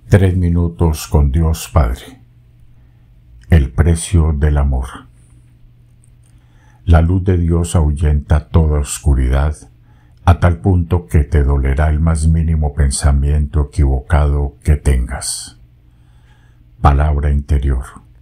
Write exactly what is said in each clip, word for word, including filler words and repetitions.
Tres minutos con Dios Padre. El precio del amor. La luz de Dios ahuyenta toda oscuridad, a tal punto que te dolerá el más mínimo pensamiento equivocado que tengas. Palabra interior.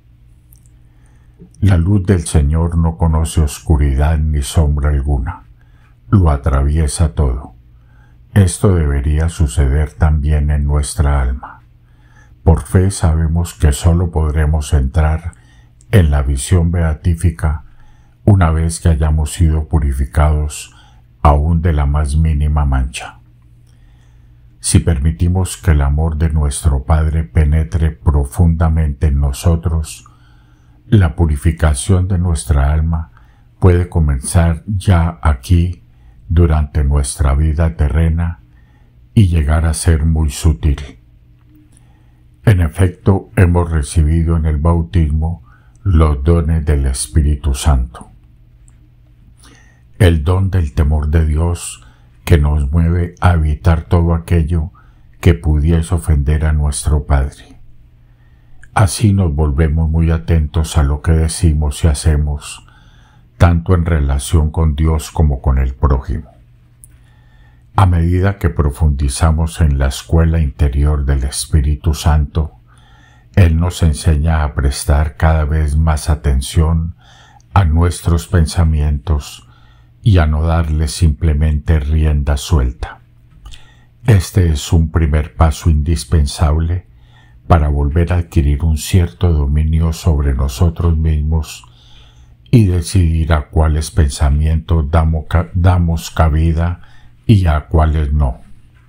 La luz del Señor no conoce oscuridad ni sombra alguna, lo atraviesa todo. Esto debería suceder también en nuestra alma. Por fe sabemos que sólo podremos entrar en la visión beatífica una vez que hayamos sido purificados aún de la más mínima mancha. Si permitimos que el amor de nuestro Padre penetre profundamente en nosotros, la purificación de nuestra alma puede comenzar ya aquí durante nuestra vida terrena y llegar a ser muy sutil. En efecto, hemos recibido en el bautismo los dones del Espíritu Santo. El don del temor de Dios que nos mueve a evitar todo aquello que pudiese ofender a nuestro Padre. Así nos volvemos muy atentos a lo que decimos y hacemos, tanto en relación con Dios como con el prójimo. A medida que profundizamos en la escuela interior del Espíritu Santo, Él nos enseña a prestar cada vez más atención a nuestros pensamientos y a no darles simplemente rienda suelta. Este es un primer paso indispensable para volver a adquirir un cierto dominio sobre nosotros mismos y decidir a cuáles pensamientos damos, damos cabida y a cuáles no.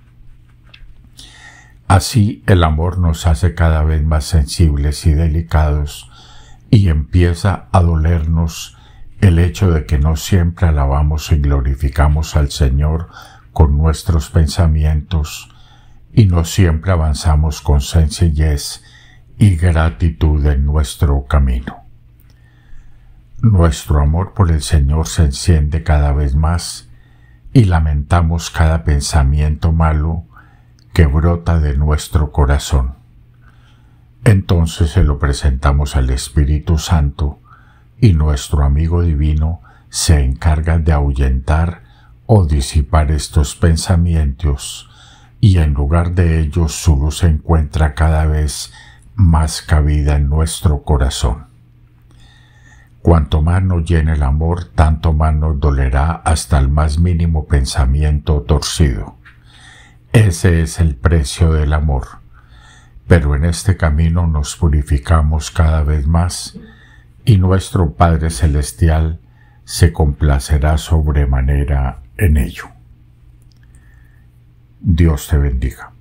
Así el amor nos hace cada vez más sensibles y delicados y empieza a dolernos el hecho de que no siempre alabamos y glorificamos al Señor con nuestros pensamientos y no siempre avanzamos con sencillez y gratitud en nuestro camino. Nuestro amor por el Señor se enciende cada vez más y lamentamos cada pensamiento malo que brota de nuestro corazón. Entonces se lo presentamos al Espíritu Santo y nuestro amigo divino se encarga de ahuyentar o disipar estos pensamientos y en lugar de ellos su luz encuentra cada vez más cabida en nuestro corazón. Cuanto más nos llene el amor, tanto más nos dolerá hasta el más mínimo pensamiento torcido. Ese es el precio del amor. Pero en este camino nos purificamos cada vez más y nuestro Padre Celestial se complacerá sobremanera en ello. Dios te bendiga.